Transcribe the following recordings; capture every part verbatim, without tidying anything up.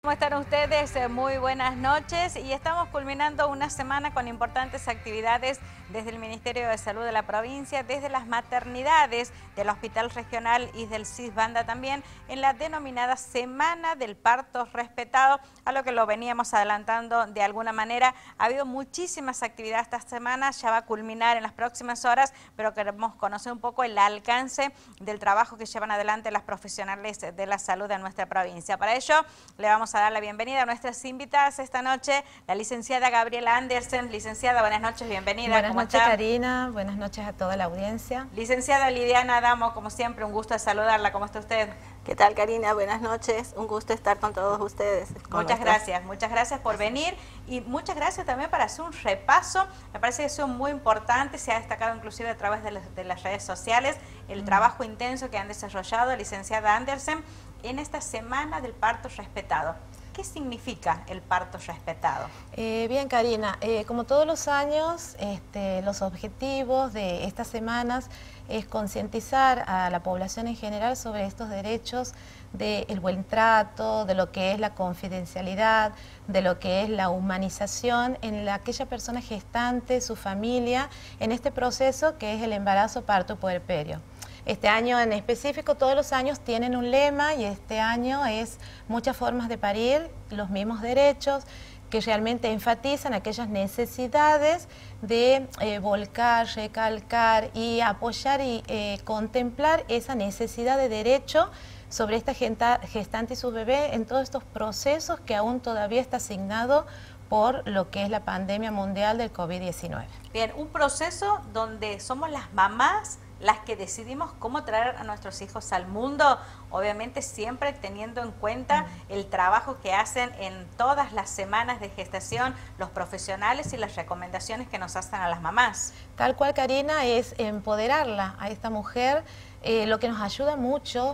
¿Cómo están ustedes? Eh, Muy buenas noches y estamos culminando una semana con importantes actividades desde el Ministerio de Salud de la provincia, desde las maternidades del Hospital Regional y del CISBANDA también, en la denominada Semana del Parto Respetado, a lo que lo veníamos adelantando de alguna manera. Ha habido muchísimas actividades esta semana, ya va a culminar en las próximas horas, pero queremos conocer un poco el alcance del trabajo que llevan adelante las profesionales de la salud de nuestra provincia. Para ello, le vamos a dar la bienvenida a nuestras invitadas esta noche, la licenciada Gabriela Andersen. Licenciada, buenas noches, bienvenida. Buenas ¿Cómo noches, está? Karina. Buenas noches a toda la audiencia. Licenciada Lidiana Adamo, como siempre, un gusto de saludarla. ¿Cómo está usted? ¿Qué tal, Karina? Buenas noches. Un gusto estar con todos ustedes. Con muchas nuestras... gracias, muchas gracias por venir y muchas gracias también para hacer un repaso. Me parece que son muy importantes, se ha destacado inclusive a través de las, de las redes sociales el mm. trabajo intenso que han desarrollado, licenciada Andersen, en esta Semana del Parto Respetado. ¿Qué significa el parto respetado? Eh, bien, Karina, eh, como todos los años, este, los objetivos de estas semanas es concientizar a la población en general sobre estos derechos del buen trato, de lo que es la confidencialidad, de lo que es la humanización en la, aquella persona gestante, su familia, en este proceso que es el embarazo, parto, puerperio. Este año en específico, todos los años tienen un lema y este año es muchas formas de parir, los mismos derechos, que realmente enfatizan aquellas necesidades de eh, volcar, recalcar y apoyar y eh, contemplar esa necesidad de derecho sobre esta gestante y su bebé en todos estos procesos que aún todavía está asignado por lo que es la pandemia mundial del COVID diecinueve. Bien, un proceso donde somos las mamás las que decidimos cómo traer a nuestros hijos al mundo, obviamente siempre teniendo en cuenta mm. el trabajo que hacen en todas las semanas de gestación los profesionales y las recomendaciones que nos hacen a las mamás. Tal cual, Karina, es empoderarla a esta mujer. Eh, lo que nos ayuda mucho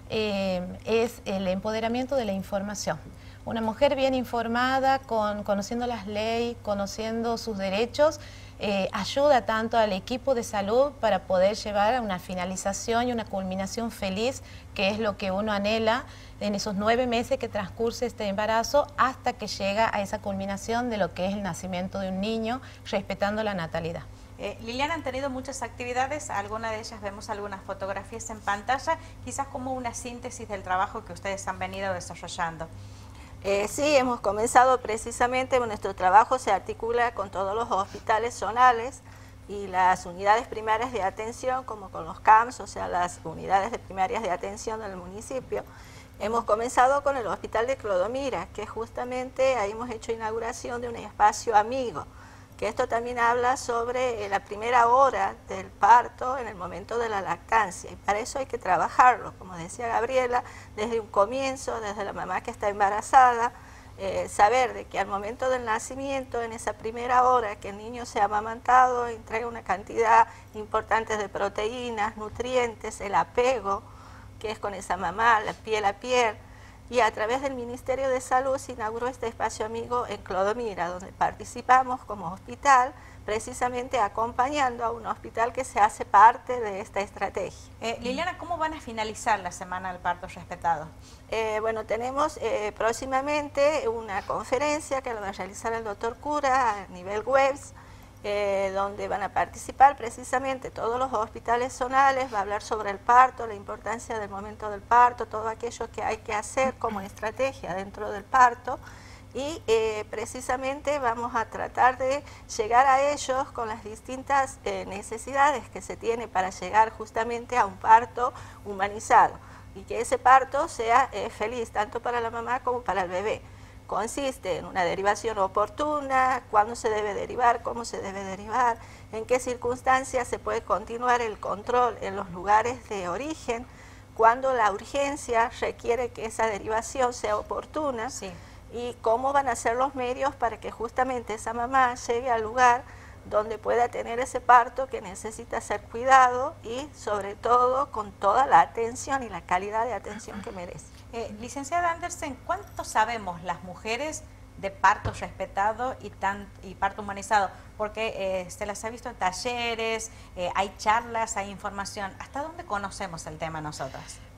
eh, es el empoderamiento de la información. Una mujer bien informada, con, conociendo las leyes, conociendo sus derechos, eh, ayuda tanto al equipo de salud para poder llevar a una finalización y una culminación feliz, que es lo que uno anhela en esos nueve meses que transcurre este embarazo hasta que llega a esa culminación de lo que es el nacimiento de un niño, respetando la natalidad. Eh, Liliana, han tenido muchas actividades, algunas de ellas vemos algunas fotografías en pantalla, quizás como una síntesis del trabajo que ustedes han venido desarrollando. Eh, sí, hemos comenzado precisamente, nuestro trabajo se articula con todos los hospitales zonales y las unidades primarias de atención, como con los C A M S, o sea, las unidades de primarias de atención del municipio. Hemos comenzado con el Hospital de Clodomira, que justamente ahí hemos hecho inauguración de un espacio amigo, que esto también habla sobre la primera hora del parto en el momento de la lactancia, y para eso hay que trabajarlo, como decía Gabriela, desde un comienzo, desde la mamá que está embarazada, eh, saber de que al momento del nacimiento, en esa primera hora que el niño sea amamantado, entrega una cantidad importante de proteínas, nutrientes, el apego, que es con esa mamá, la piel a piel, y a través del Ministerio de Salud se inauguró este espacio amigo en Clodomira, donde participamos como hospital, precisamente acompañando a un hospital que se hace parte de esta estrategia. Eh, Liliana, ¿cómo van a finalizar la Semana del Parto Respetado? Eh, bueno, tenemos eh, próximamente una conferencia que la va a realizar el doctor Cura a nivel webs, Eh, donde van a participar precisamente todos los hospitales zonales, va a hablar sobre el parto, la importancia del momento del parto, todo aquello que hay que hacer como estrategia dentro del parto, y eh, precisamente vamos a tratar de llegar a ellos con las distintas eh, necesidades que se tiene para llegar justamente a un parto humanizado, y que ese parto sea eh, feliz tanto para la mamá como para el bebé. Consiste en una derivación oportuna, cuándo se debe derivar, cómo se debe derivar, en qué circunstancias se puede continuar el control en los lugares de origen, cuándo la urgencia requiere que esa derivación sea oportuna, sí. Y cómo van a ser los medios para que justamente esa mamá llegue al lugar donde pueda tener ese parto que necesita ser cuidado y sobre todo con toda la atención y la calidad de atención que merece. Eh, licenciada Andersen, ¿cuánto sabemos las mujeres de parto respetado y, tan, y parto humanizado? Porque eh, se las ha visto en talleres, eh, hay charlas, hay información. ¿Hasta dónde conocemos el tema nosotras?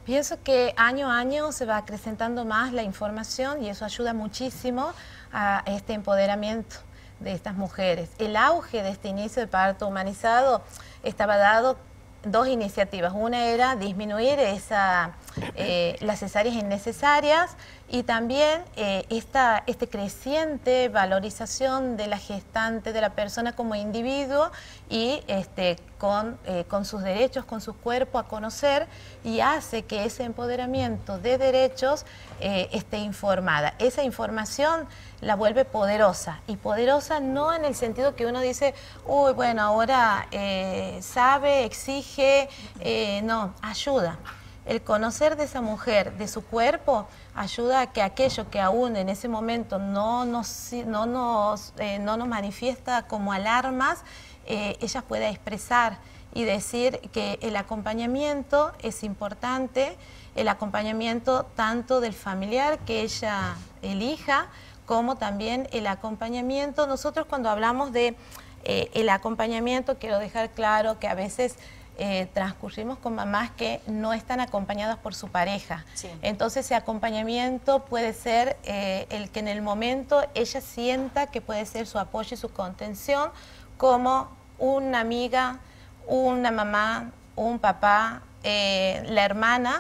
Pienso que año a año se va acrecentando más la información y eso ayuda muchísimo a este empoderamiento de estas mujeres. El auge de este inicio de parto humanizado estaba dado dos iniciativas. Una era disminuir esa, eh, las cesáreas innecesarias y también eh, esta este creciente valorización de la gestante, de la persona como individuo y este, con, eh, con sus derechos, con su cuerpo a conocer, y hace que ese empoderamiento de derechos eh, esté informada. Esa información la vuelve poderosa, y poderosa no en el sentido que uno dice, uy, bueno, ahora eh, sabe, exige, eh, no, ayuda. El conocer de esa mujer, de su cuerpo, ayuda a que aquello que aún en ese momento no nos, no nos, eh, no nos manifiesta como alarmas, eh, ella pueda expresar y decir que el acompañamiento es importante, el acompañamiento tanto del familiar que ella elija, como también el acompañamiento. Nosotros cuando hablamos de eh, el acompañamiento, quiero dejar claro que a veces Eh, transcurrimos con mamás que no están acompañadas por su pareja. Sí. Entonces ese acompañamiento puede ser eh, el que en el momento ella sienta que puede ser su apoyo y su contención, como una amiga, una mamá, un papá, eh, la hermana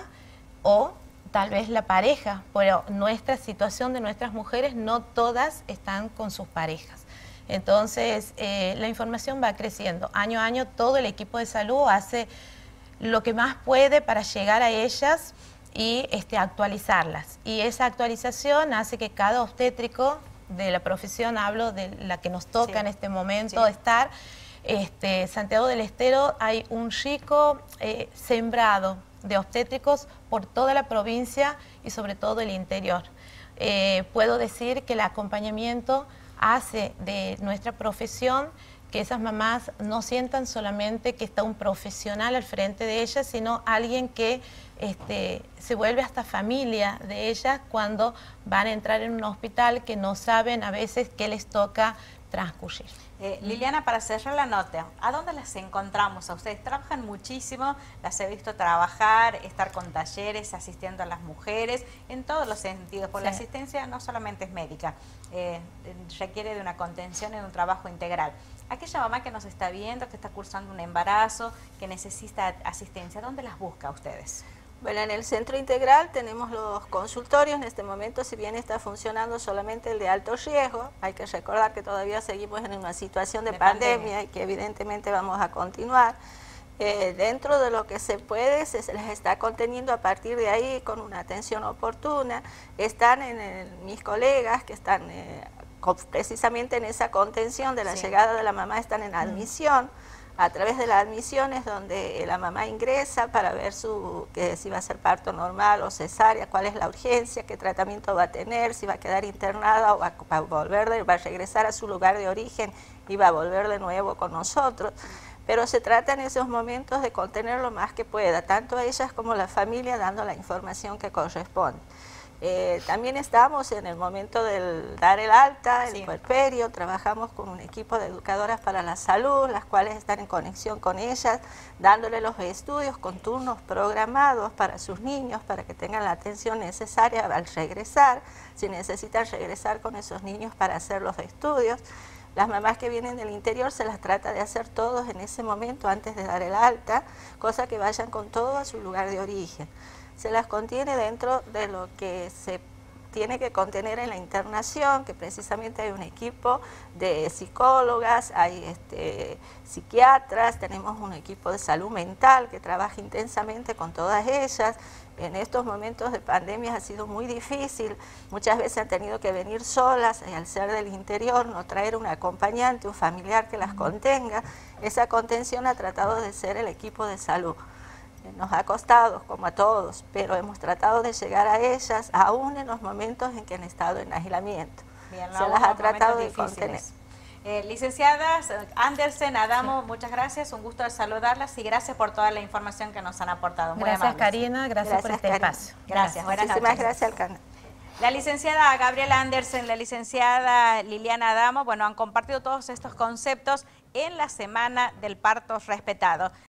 o tal vez la pareja, pero nuestra situación de nuestras mujeres no todas están con sus parejas. Entonces, eh, la información va creciendo. Año a año todo el equipo de salud hace lo que más puede para llegar a ellas y este, actualizarlas. Y esa actualización hace que cada obstétrico de la profesión, hablo de la que nos toca sí. en este momento sí. estar, este, Santiago del Estero, hay un rico eh, sembrado de obstétricos por toda la provincia y sobre todo el interior. Eh, puedo decir que el acompañamiento hace de nuestra profesión que esas mamás no sientan solamente que está un profesional al frente de ellas, sino alguien que este, se vuelve hasta familia de ellas cuando van a entrar en un hospital, que no saben a veces qué les toca transcurrir. Eh, Liliana, para cerrar la nota, ¿a dónde las encontramos a ustedes? Trabajan muchísimo, las he visto trabajar, estar con talleres, asistiendo a las mujeres, en todos los sentidos, porque sí. la asistencia no solamente es médica, eh, requiere de una contención y de un trabajo integral. Aquella mamá que nos está viendo, que está cursando un embarazo, que necesita asistencia, ¿dónde las busca a ustedes? Bueno, en el centro integral tenemos los consultorios. En este momento, si bien está funcionando solamente el de alto riesgo, hay que recordar que todavía seguimos en una situación de, de pandemia, pandemia y que evidentemente vamos a continuar. Eh, dentro de lo que se puede, se, se les está conteniendo a partir de ahí con una atención oportuna. Están en el, mis colegas que están eh, precisamente en esa contención de la sí. llegada de la mamá, están en admisión. Mm. A través de las admisiones donde la mamá ingresa para ver su, que si va a ser parto normal o cesárea, cuál es la urgencia, qué tratamiento va a tener, si va a quedar internada o va a, volver de, va a regresar a su lugar de origen y va a volver de nuevo con nosotros. Pero se trata en esos momentos de contener lo más que pueda, tanto a ellas como a la familia, dando la información que corresponde. Eh, también estamos en el momento del dar el alta, el sí. puerperio, trabajamos con un equipo de educadoras para la salud, las cuales están en conexión con ellas, dándole los estudios con turnos programados para sus niños, para que tengan la atención necesaria al regresar, si necesitan regresar con esos niños para hacer los estudios. Las mamás que vienen del interior se las trata de hacer todos en ese momento antes de dar el alta, cosa que vayan con todo a su lugar de origen. Se las contiene dentro de lo que se tiene que contener en la internación, que precisamente hay un equipo de psicólogas, hay este, psiquiatras, tenemos un equipo de salud mental que trabaja intensamente con todas ellas. En estos momentos de pandemia ha sido muy difícil, muchas veces han tenido que venir solas, y al ser del interior no traer un acompañante, un familiar que las contenga. Esa contención ha tratado de ser el equipo de salud. Nos ha costado, como a todos, pero hemos tratado de llegar a ellas, aún en los momentos en que han estado en aislamiento. Bien, se las ha tratado de contener. Eh, licenciadas Andersen, Adamo, sí. muchas gracias, un gusto de saludarlas y gracias por toda la información que nos han aportado. Muy gracias, amables. Karina, gracias, gracias por este Karina. espacio. Gracias, gracias. Buenas Muchísimas noches. gracias al canal. La licenciada Gabriela Andersen, la licenciada Liliana Adamo, bueno, han compartido todos estos conceptos en la Semana del Parto Respetado.